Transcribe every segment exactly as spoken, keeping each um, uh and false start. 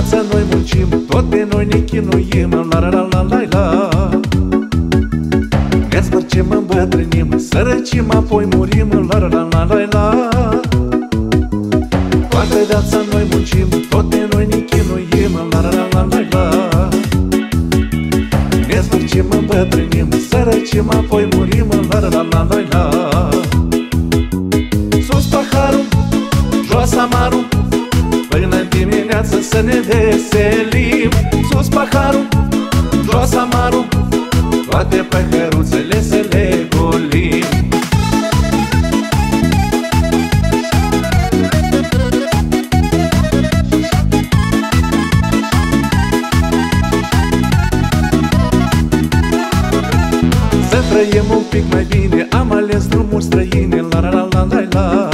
viața noi muncim, tot pe noi ne chinuim, la la la la la la. Ne zbărcem, îmbătrânim, sărăcim, apoi murim, la la la la la la. Toată viața noi muncim, tot pe noi ne chinuim, la la la la la la. Ne zbărcim, îmbătrânim, sărăcim, apoi murim, la la la la la la. Sus paharul, jos amarul, până dimineață să ne veselim. Sus paharul, jos amarul, toate păcăruțele să le golim. Să trăim un pic mai bine, am ales drumuri străine, la la la la la la.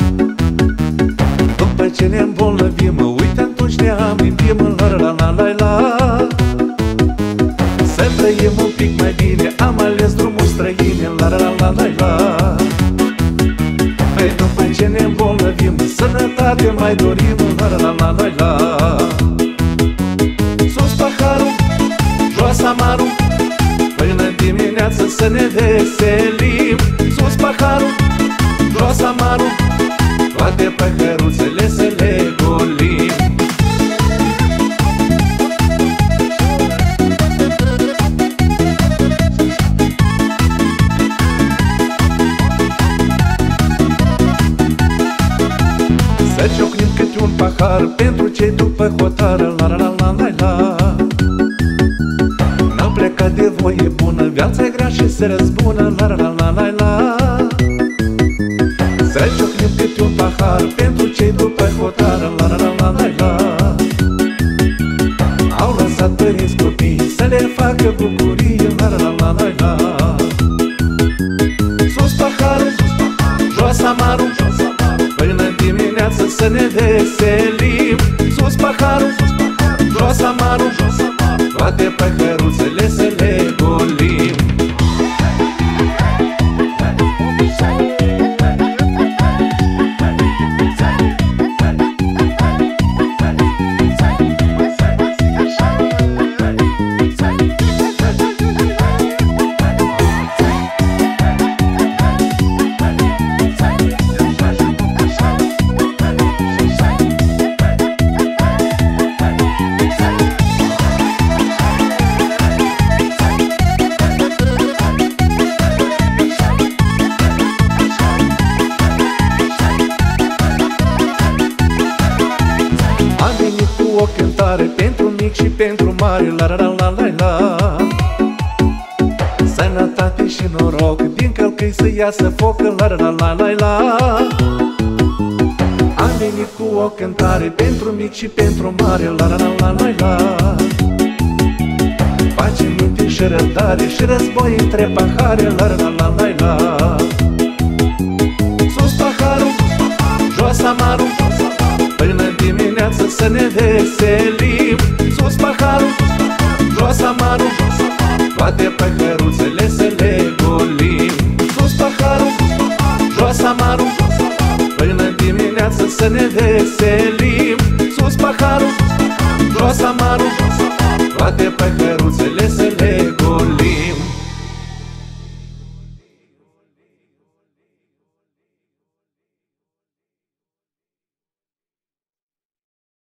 După ce ne îmbolnăvim, uite atunci ne amintim, la la la la la. Să trăim un pic mai bine, am ales drumuri străine, la la la la la. Păi după ce ne îmbolnăvim, sănătate mai dorim, la la la la la. Sus paharul, jos amarul, până dimineață să ne veselim. Sus paharul, jos amarul, toate păcăruțele să le golim. Să ciocnim câte un pahar pentru cei după hotară, la la la la la la. N-am plecat de voie bună, viața e grea și se răzbună, la la la la la la. Să ciocnim câte un pahar pentru cei după hotară, la la la la la la. Au lăsat părinți copii să le facă bucurie, la la la la la la. Sus paharul, jos amarul, până dimineață să ne veselim. Sus paharul, jos amarul, toate păcăruțele să le golim. Am venit cu o cântare pentru mic și pentru mare, la la la la la la. Sănătate și noroc, din călcâi să iasă foc, la la la la la la. Am venit cu o cântare pentru mic și pentru mare, la la la la la la. Pace, minte și răbdare și război între pahare, la la la la la la. Sus paharul, jos amarul, până dimineață să ne veselim. Sus paharul, jos amarul, toate păcăruțele să le golim. Sus paharul, jos amarul, până dimineață să ne veselim. Sus paharul, jos amarul, toate păcăruțele să le golim.